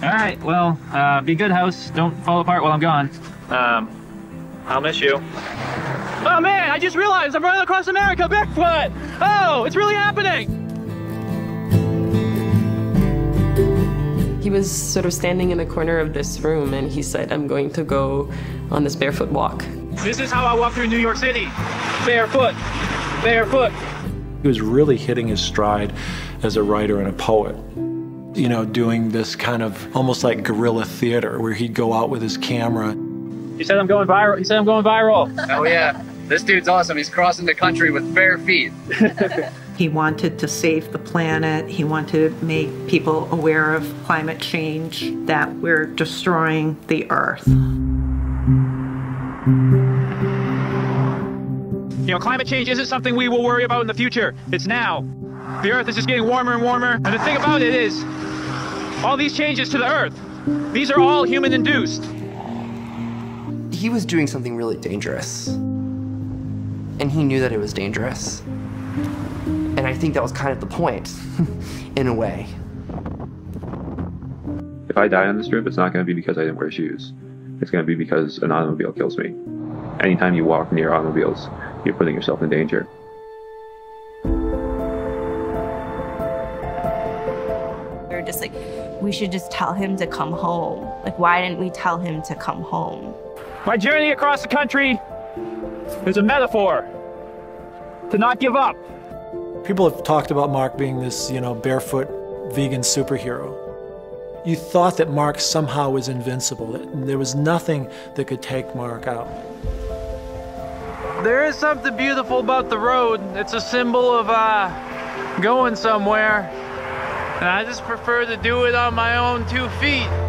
right, well, be good, house. Don't fall apart while I'm gone. I'll miss you. Oh man, I just realized I'm running across America barefoot! Oh, it's really happening! He was sort of standing in the corner of this room and he said, I'm going to go on this barefoot walk. This is how I walk through New York City. Barefoot, barefoot. He was really hitting his stride as a writer and a poet. You know, doing this kind of almost like guerrilla theater where he'd go out with his camera. He said I'm going viral. He said I'm going viral. Oh yeah, this dude's awesome. He's crossing the country with bare feet. He wanted to save the planet. He wanted to make people aware of climate change, that we're destroying the Earth. You know, climate change isn't something we will worry about in the future. It's now. The Earth is just getting warmer and warmer. And the thing about it is, all these changes to the Earth, these are all human-induced. He was doing something really dangerous. And he knew that it was dangerous. And I think that was kind of the point, in a way. If I die on this trip, it's not going to be because I didn't wear shoes. It's going to be because an automobile kills me. Anytime you walk near automobiles, you're putting yourself in danger. We were just like, we should just tell him to come home. Like, why didn't we tell him to come home? My journey across the country is a metaphor to not give up. People have talked about Mark being this, you know, barefoot vegan superhero. You thought that Mark somehow was invincible, that there was nothing that could take Mark out. There is something beautiful about the road. It's a symbol of going somewhere. And I just prefer to do it on my own 2 feet.